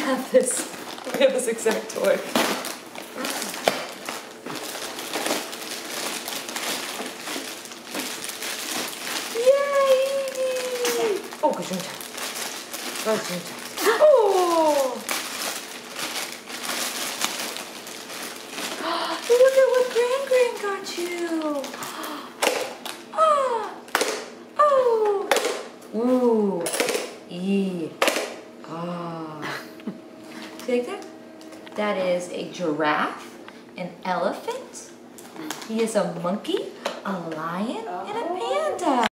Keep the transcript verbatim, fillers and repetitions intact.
have this. We have this exact toy. Yay! Oh, gesundheit. Gesundheit. Oh! Look at what Gran Gran got you. Ah! Oh! Ooh! E! Ah! See like that? That is a giraffe, an elephant. He is a monkey, a lion, and a panda.